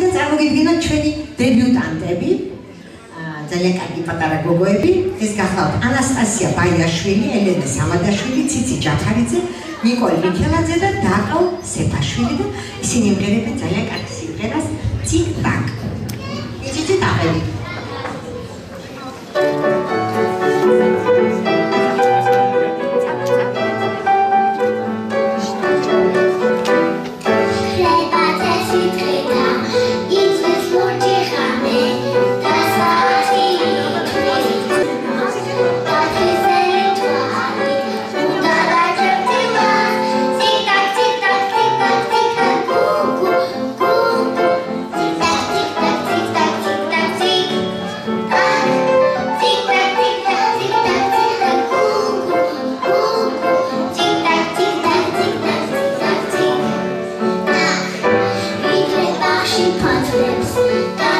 და წარმოგიდგენთ ჩვენი დებიუტანტები. ძალიან კარგი პატარა გოგოები. ეს გახლავთ ანასტასია ბაიაშვილი, ელენე სამადაშვილი, ციცი ჯაფარიძე, ნიკოლი მიქელაძე და დაკო სეფაშვილი და ისინი იმღერებენ ძალიან კარგ სიმღერას ციკ-ტაკ. იცით აღები. She puts lips.